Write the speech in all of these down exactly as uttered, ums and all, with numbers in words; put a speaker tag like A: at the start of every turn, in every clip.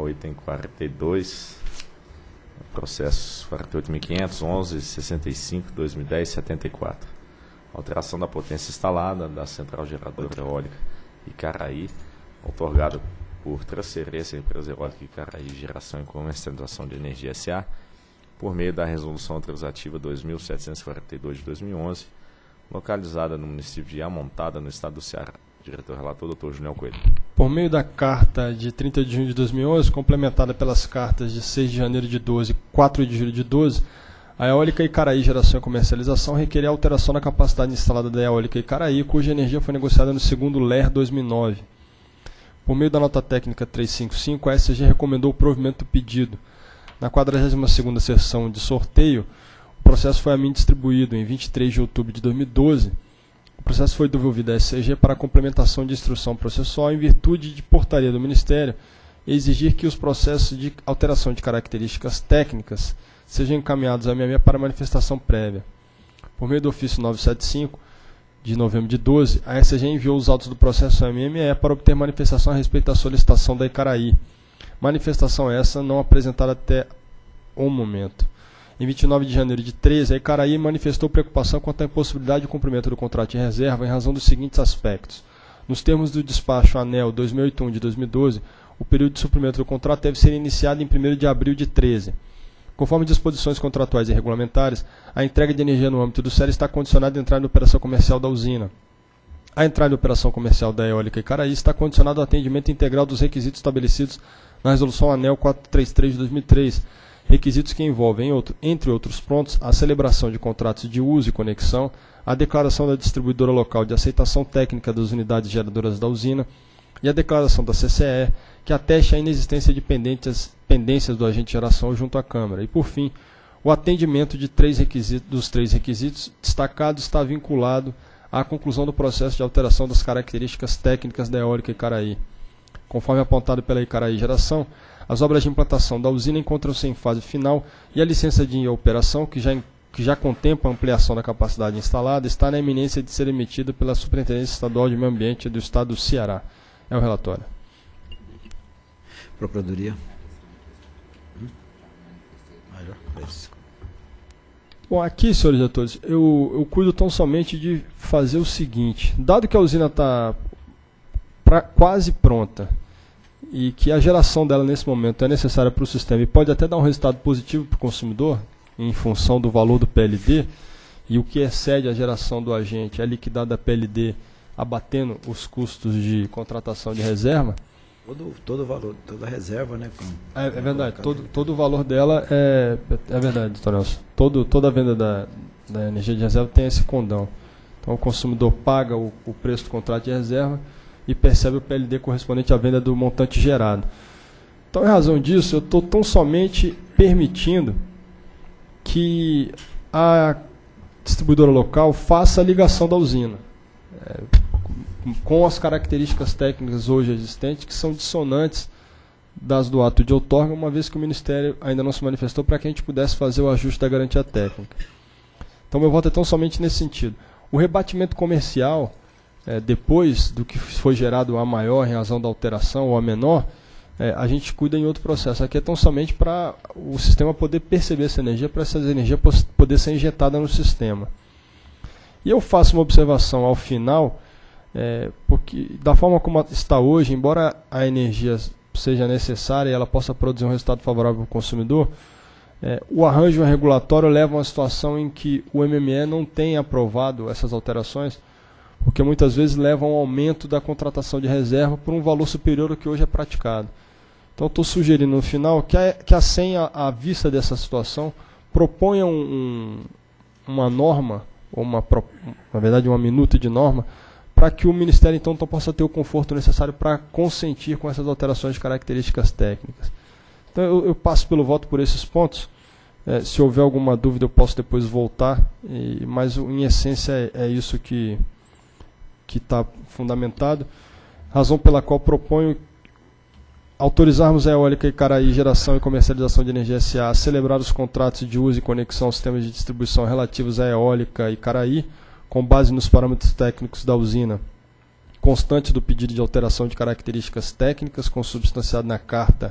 A: item quarenta e dois, processo quarenta e oito mil quinhentos, onze, sessenta e cinco, dois mil e dez, setenta e quatro. Alteração da potência instalada da Central Geradora Eólica Icaraí, outorgada por transferência à Empresa Eólica Icaraí Geração e Comercialização de Energia S A, por meio da Resolução Autorizativa dois mil setecentos e quarenta e dois de dois mil e onze, localizada no município de Amontada, no estado do Ceará. Diretor-relator, doutor Juniel Coelho.
B: Por meio da carta de trinta de junho de dois mil e onze, complementada pelas cartas de seis de janeiro de doze e quatro de julho de doze, a Eólica Icaraí Geração e Comercialização requeria alteração na capacidade instalada da Eólica Icaraí, cuja energia foi negociada no segundo L E R dois mil e nove. Por meio da nota técnica trezentos e cinquenta e cinco, a S G recomendou o provimento do pedido. Na quadragésima segunda sessão de sorteio, o processo foi a mim distribuído em vinte e três de outubro de dois mil e doze. O processo foi devolvido à S C G para complementação de instrução processual em virtude de portaria do Ministério exigir que os processos de alteração de características técnicas sejam encaminhados à M M E para manifestação prévia. Por meio do ofício novecentos e setenta e cinco, de novembro de doze, a S C G enviou os autos do processo à M M E para obter manifestação a respeito da solicitação da Icaraí. Manifestação essa não apresentada até o momento. Em vinte e nove de janeiro de treze, a Icaraí manifestou preocupação quanto à impossibilidade de cumprimento do contrato de reserva em razão dos seguintes aspectos. Nos termos do despacho ANEEL dois mil e oitenta e um de dois mil e doze, o período de suprimento do contrato deve ser iniciado em primeiro de abril de treze. Conforme disposições contratuais e regulamentares, a entrega de energia no âmbito do S E R está condicionada à entrada em operação comercial da usina. A entrada em operação comercial da Eólica Icaraí está condicionada ao atendimento integral dos requisitos estabelecidos na Resolução ANEEL quatrocentos e trinta e três de dois mil e três, requisitos que envolvem, outro, entre outros pontos, a celebração de contratos de uso e conexão, a declaração da distribuidora local de aceitação técnica das unidades geradoras da usina e a declaração da C C E, que ateste a inexistência de pendências, pendências do agente de geração junto à Câmara. E, por fim, o atendimento de três requisitos, dos três requisitos destacados está vinculado à conclusão do processo de alteração das características técnicas da Eólica Icaraí. Conforme apontado pela Icaraí Geração, as obras de implantação da usina encontram-se em fase final e a licença de operação, que já, que já contempla a ampliação da capacidade instalada, está na iminência de ser emitida pela Superintendência Estadual de Meio Ambiente do Estado do Ceará. É o relatório.
C: Procuradoria.
B: Bom, aqui, senhores diretores, eu, eu cuido tão somente de fazer o seguinte. Dado que a usina está quase pronta e que a geração dela nesse momento é necessária para o sistema e pode até dar um resultado positivo para o consumidor, em função do valor do P L D, e o que excede a geração do agente é liquidado a P L D, abatendo os custos de contratação de reserva.
C: Todo, todo o valor, toda a reserva, né? Com,
B: é, é verdade, todo, todo o valor dela é, é verdade, doutor Nelson. Todo, toda a venda da, da energia de reserva tem esse condão. Então o consumidor paga o, o preço do contrato de reserva e percebe o P L D correspondente à venda do montante gerado. Então, em razão disso, eu estou tão somente permitindo que a distribuidora local faça a ligação da usina, é, com as características técnicas hoje existentes, que são dissonantes das do ato de outorga, uma vez que o Ministério ainda não se manifestou para que a gente pudesse fazer o ajuste da garantia técnica. Então, meu voto é tão somente nesse sentido. O rebatimento comercial, é, depois do que foi gerado a maior em razão da alteração ou a menor, é, a gente cuida em outro processo. Aqui é tão somente para o sistema poder perceber essa energia, para essa energia poder ser injetada no sistema. E eu faço uma observação ao final, é, porque da forma como está hoje, embora a energia seja necessária e ela possa produzir um resultado favorável para o consumidor, é, o arranjo regulatório leva a uma situação em que o M M E não tem aprovado essas alterações, porque muitas vezes leva a um aumento da contratação de reserva por um valor superior ao que hoje é praticado. Então, estou sugerindo no final que a, que a SEM, à vista dessa situação, proponha um, um, uma norma, ou uma, na verdade uma minuta de norma, para que o Ministério então possa ter o conforto necessário para consentir com essas alterações de características técnicas. Então, eu, eu passo pelo voto por esses pontos. É, se houver alguma dúvida, eu posso depois voltar, e, mas em essência é, é isso que que está fundamentado, razão pela qual proponho autorizarmos a Eólica Icaraí Geração e Comercialização de Energia S A a celebrar os contratos de uso e conexão aos sistemas de distribuição relativos à Eólica Icaraí, com base nos parâmetros técnicos da usina, constante do pedido de alteração de características técnicas, consubstanciado na carta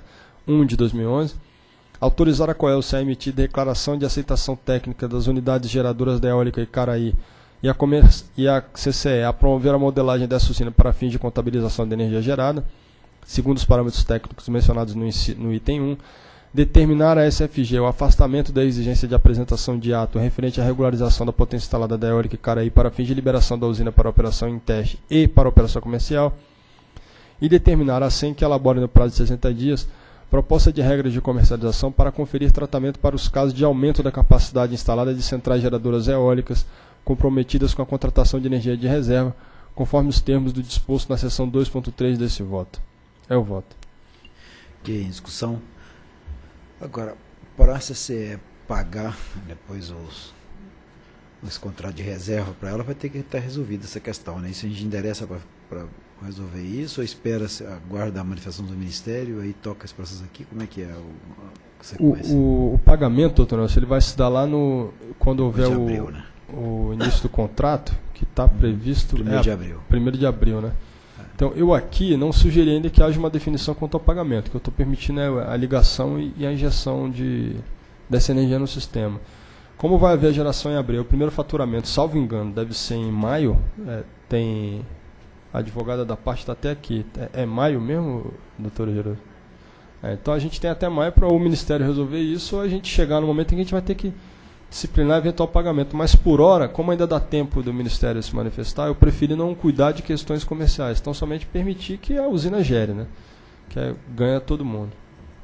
B: um de dois mil e onze, autorizar a Coelce a emitir declaração de aceitação técnica das unidades geradoras da eólica Icaraí e a, e a C C E a promover a modelagem dessa usina para fins de contabilização de energia gerada, segundo os parâmetros técnicos mencionados no, no item um, determinar a S F G o afastamento da exigência de apresentação de ato referente à regularização da potência instalada da eólica Icaraí para fins de liberação da usina para operação em teste e para operação comercial, e determinar a SEM que elabore no prazo de sessenta dias proposta de regras de comercialização para conferir tratamento para os casos de aumento da capacidade instalada de centrais geradoras eólicas comprometidas com a contratação de energia de reserva, conforme os termos do disposto na seção dois ponto três desse voto. É o voto.
C: Ok, em discussão. Agora, para a C C E pagar depois os, os contratos de reserva para ela, vai ter que estar resolvida essa questão, né? Isso a gente endereça para resolver isso, ou espera, aguarda a manifestação do Ministério, aí toca esse processo aqui? Como é que é o, a sequência?
B: O, o, o pagamento, doutor Nelson, ele vai se dar lá no, quando houver
C: de
B: o,
C: abril, né?
B: o início do contrato, que está previsto...
C: primeiro
B: é,
C: de abril.
B: primeiro de abril, né? É. Então, eu aqui não sugeri ainda que haja uma definição quanto ao pagamento, que eu estou permitindo é, a ligação e, e a injeção de, dessa energia no sistema. Como vai haver a geração em abril? O primeiro faturamento, salvo engano, deve ser em maio, é, tem... A advogada da parte está até aqui. É, é maio mesmo, doutora Geroso? É, então a gente tem até maio para o Ministério resolver isso, ou a gente chegar no momento em que a gente vai ter que disciplinar eventual pagamento. Mas por hora, como ainda dá tempo do Ministério se manifestar, eu preferi não cuidar de questões comerciais. Então somente permitir que a usina gere, né? Que é, ganha todo mundo.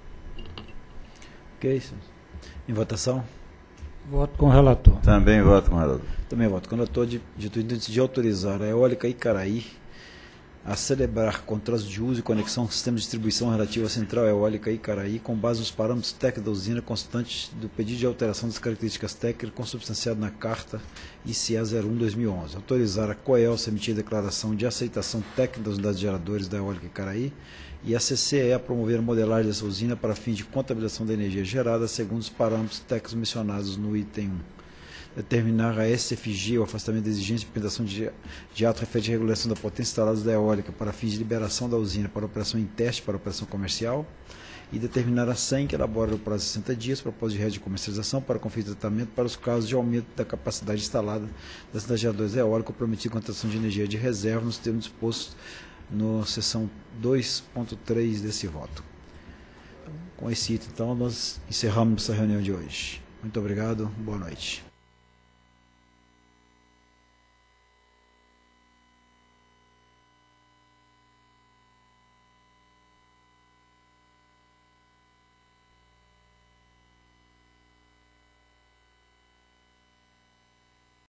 C: Ok, em votação?
D: Voto com o relator.
E: Também voto com o relator.
C: Também voto com o relator de, de, de, de autorizar a eólica Icaraí a celebrar contratos de uso e conexão ao sistema de distribuição relativo à central eólica Icaraí com base nos parâmetros técnicos da usina constantes do pedido de alteração das características técnicas consubstanciado na carta I C A zero um barra dois mil e onze. Autorizar a Coelce a emitir declaração de aceitação técnica das unidades geradores da eólica Icaraí e a C C E a promover a modelagem dessa usina para fins de contabilização da energia gerada segundo os parâmetros técnicos mencionados no item um. Determinar a S F G o afastamento da exigência de implementação de, de ato referente à regulação da potência instalada da eólica para fins de liberação da usina para operação em teste para operação comercial e determinar a SEM que elabora no prazo de sessenta dias proposta de regra de comercialização para conferir tratamento para os casos de aumento da capacidade instalada das unidades geradoras eólicas prometido com a contratação de energia de reserva nos termos dispostos na seção dois ponto três desse voto. Com esse item, então, nós encerramos essa reunião de hoje. Muito obrigado, boa noite.